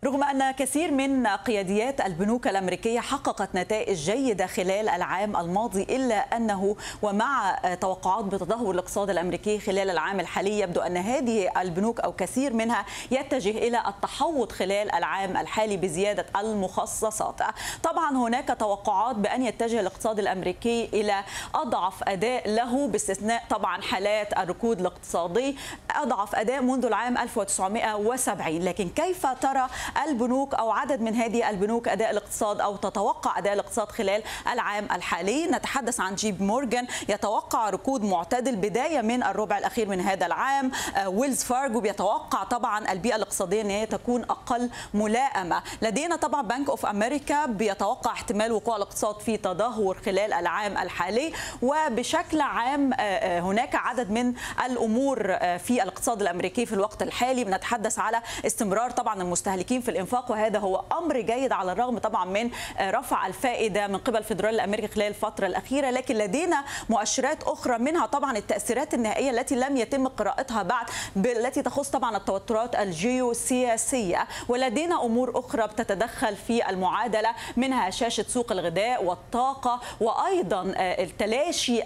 رغم أن كثير من قياديات البنوك الأمريكية حققت نتائج جيدة خلال العام الماضي، إلا أنه ومع توقعات بتدهور الاقتصاد الأمريكي خلال العام الحالي يبدو أن هذه البنوك أو كثير منها يتجه إلى التحوط خلال العام الحالي بزيادة المخصصات. طبعا هناك توقعات بأن يتجه الاقتصاد الأمريكي إلى أضعف أداء له، باستثناء طبعا حالات الركود الاقتصادي، أضعف أداء منذ العام 1970. لكن كيف ترى البنوك أو عدد من هذه البنوك أداء الاقتصاد أو تتوقع أداء الاقتصاد خلال العام الحالي؟ نتحدث عن جيب مورغان يتوقع ركود معتدل بداية من الربع الأخير من هذا العام. ويلز فارغو بيتوقع طبعا البيئة الاقتصادية أن هي تكون أقل ملائمة. لدينا طبعا بنك أوف أمريكا بيتوقع احتمال وقوع الاقتصاد في تدهور خلال العام الحالي. وبشكل عام هناك عدد من الأمور في الاقتصاد الأمريكي في الوقت الحالي. بنتحدث على استمرار طبعا المستهلكين في الإنفاق، وهذا هو أمر جيد على الرغم طبعا من رفع الفائدة من قبل الفيدرالي الأمريكي خلال الفترة الأخيرة. لكن لدينا مؤشرات أخرى، منها طبعا التأثيرات النهائية التي لم يتم قراءتها بعد، التي تخص طبعا التوترات الجيوسياسية. ولدينا أمور أخرى بتتدخل في المعادلة، منها هشاشة سوق الغذاء والطاقة، وأيضا التلاشي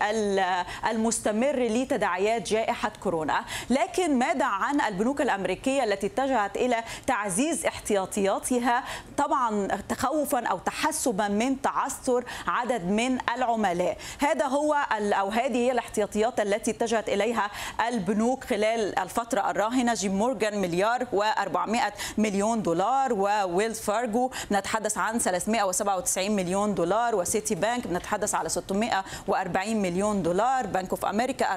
المستمر لتداعيات جائحة كورونا. لكن ماذا عن البنوك الأمريكية التي اتجهت إلى تعزيز احتياطياتها، طبعا تخوفا أو تحسبا من تعثر عدد من العملاء؟ هذا هو أو هذه هي الاحتياطيات التي اتجهت إليها البنوك خلال الفترة الراهنة. جيب مورغان مليار و400 مليون دولار، وويلز فارغو نتحدث عن 397 مليون دولار، وسيتي بانك بنتحدث على 640 مليون دولار، بنك اوف امريكا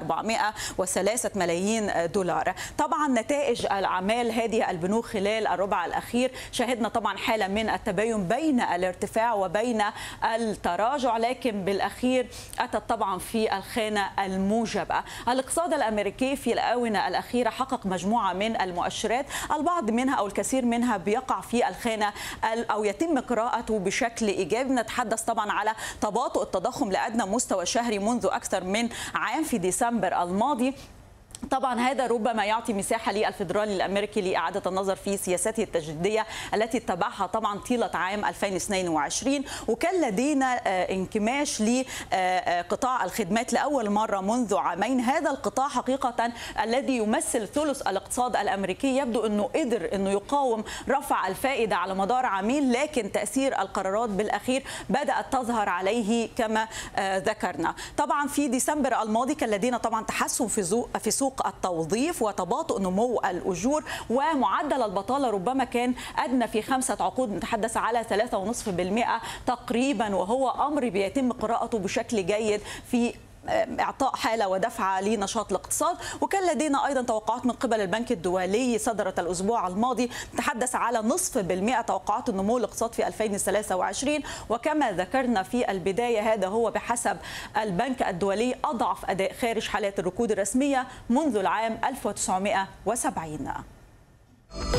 403 ملايين دولار. طبعا نتائج الاعمال هذه البنوك خلال الربع الأخير شهدنا طبعا حالة من التباين بين الارتفاع وبين التراجع، لكن بالأخير أتت طبعا في الخانة الموجبة. الاقتصاد الأمريكي في الآونة الأخيرة حقق مجموعة من المؤشرات، البعض منها أو الكثير منها بيقع في الخانة أو يتم قراءته بشكل إيجابي. نتحدث طبعا على تباطؤ التضخم لأدنى مستوى شهري منذ أكثر من عام في ديسمبر الماضي. طبعا هذا ربما يعطي مساحة للفيدرالي الأمريكي لإعادة النظر في سياسته التجديدية التي اتبعها طبعا طيلة عام 2022. وكان لدينا انكماش لقطاع الخدمات لأول مرة منذ عامين. هذا القطاع حقيقة الذي يمثل ثلث الاقتصاد الأمريكي يبدو أنه قدر أنه يقاوم رفع الفائدة على مدار عامين، لكن تأثير القرارات بالأخير بدأت تظهر عليه كما ذكرنا. طبعا في ديسمبر الماضي كان لدينا طبعا تحسن في سوق التوظيف وتباطؤ نمو الأجور، ومعدل البطالة ربما كان أدنى في 5 عقود، نتحدث على 3.5% تقريبا، وهو أمر بيتم قراءته بشكل جيد في إعطاء حالة ودفعة لنشاط الاقتصاد. وكان لدينا أيضا توقعات من قبل البنك الدولي صدرت الأسبوع الماضي تتحدث على 0.5% توقعات النمو الاقتصاد في 2023، وكما ذكرنا في البداية هذا هو بحسب البنك الدولي أضعف أداء خارج حالات الركود الرسمية منذ العام 1970.